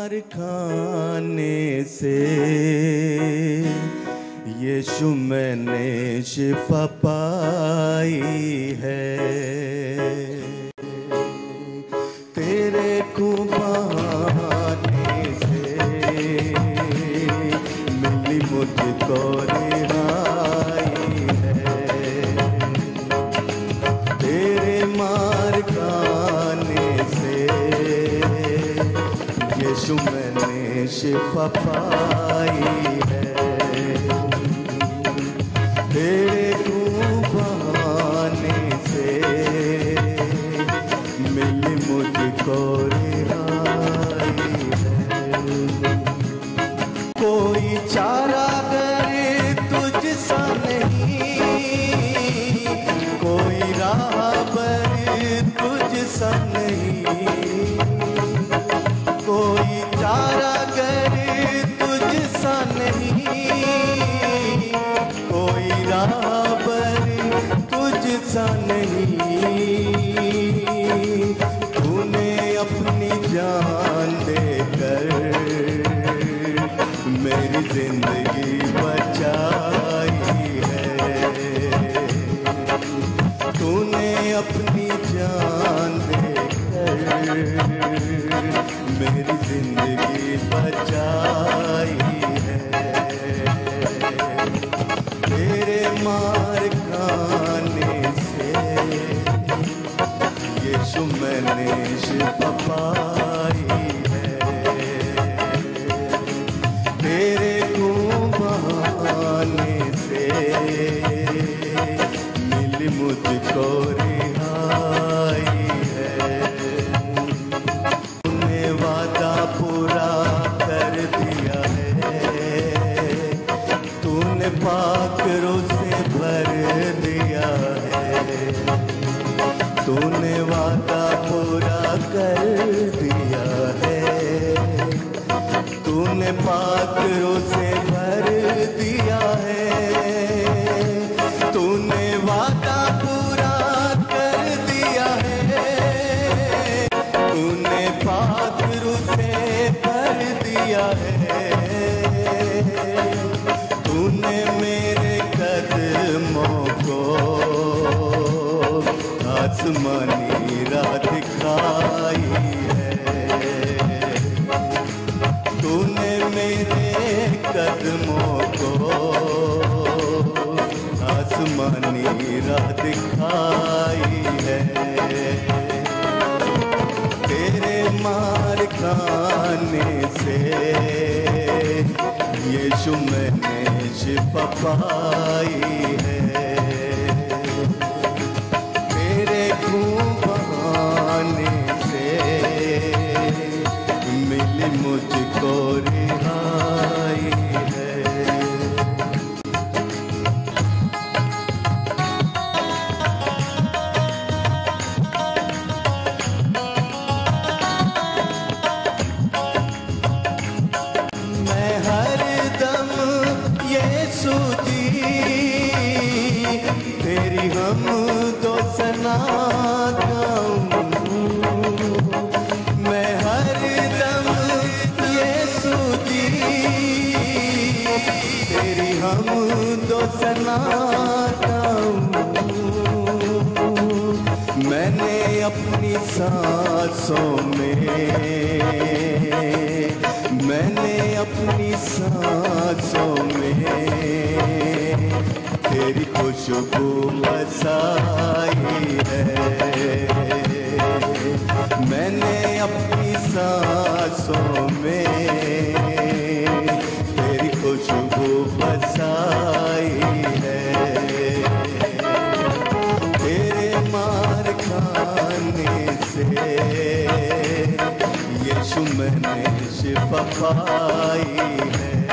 मार खाने से यीशु मैंने शिफा पाई है। तेरे खून बहाने से मिली मुझको रिहाई है। तेरे मार खाने से यीशु मैंने शिफा पाई है। तेरे खून बहाने से मिली मुझको रिहाई है। कोई चारागर तुझसा नहीं, कोई राहबर तुझसा नहीं, कोई चारागर तुझसा नहीं, कोई राहबर तुझसा नहीं। तूने अपनी जान देकर मेरी जिंदगी बचाई है। तूने अपनी जान देकर मेरी जिंदगी बचाई है। तेरे मार खाने से यीशु मैंने शिफा पाई है। तेरे खून बहाने से मिली मुझको रिहाई है। तूने वादा पूरा कर दिया है। तूने पाकरों से भर दिया है। तूने वादा पूरा कर दिया है। तूने पाकरों से भर दिया है। तूने वादा पूरा कर दिया है। तूने पाकरों से भर दिया है। तूने मेरे कदमों को आसमानी राह दिखाई है। तूने मेरे कदमों को आसमानी राह दिखाई है। तेरे मार खाने से यीशु मैंने शिफा पाई है। तेरे खून बहाने से मिली मुझको रिहाई है। मैं हरदम यीशु जी तेरी हम दो सना गाऊं। मैं हरदम यीशु जी तेरी हम दो सना गाऊं। मैंने अपनी सांसों में, मैंने अपनी सांसों में तेरी खुशबू बसाई है। मैंने अपनी सांसों में तेरी खुशबू बसाई है। तेरे मार खाने से यीशु मैंने शिफा पाई है।